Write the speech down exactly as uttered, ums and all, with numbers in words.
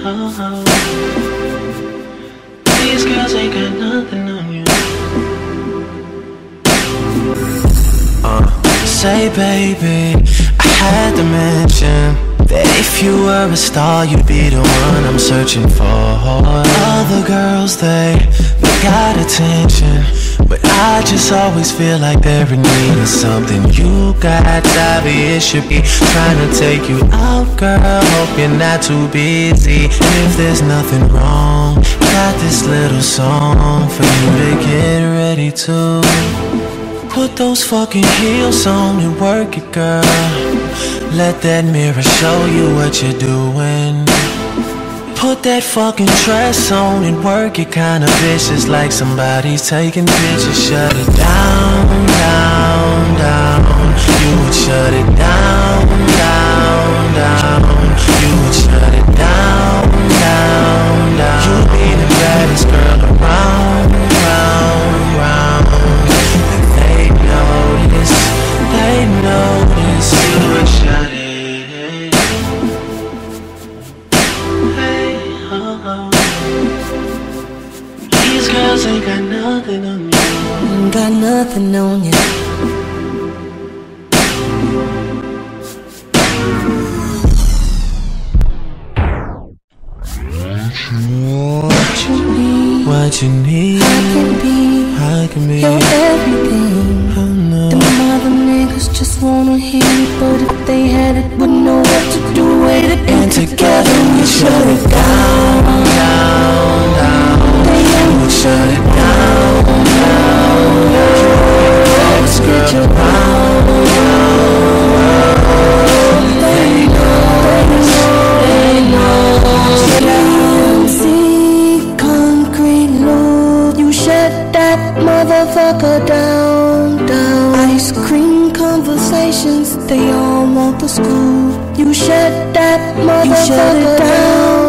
oh, oh. These girls ain't got nothing on you. Uh, say baby, I had to mention that if you were a star, you'd be the one I'm searching for. Other girls, they, they got attention, but I just always feel like they're in need of something. You got obvious, should be trying to take you out, girl. Hope you're not too busy. And if there's nothing wrong, got this little song for you to get ready to put those fucking heels on and work it, girl. Let that mirror show you what you're doing. Put that fucking dress on and work it, kinda vicious, like somebody's taking pictures. Shut it down, down, down. You would shut it down, down, down. You would shut it down, down, down. You'd be the baddest girl around, round, round. And they notice, they notice. You would shut it. These girls ain't got nothing on you. Ain't got nothing on you. What you need, what you need, I can be, I can be your everything. Oh no. Them other niggas just wanna hear it, but if they had it, wouldn't know what to do with it. And together we shut it down, down, down. We would shut it down, down, down. Let's get you round, round, round. They know, they know. See concrete load, you shut that motherfucker down, down. Ice cream conversations, they all want the scoop. You shut that motherfucker down.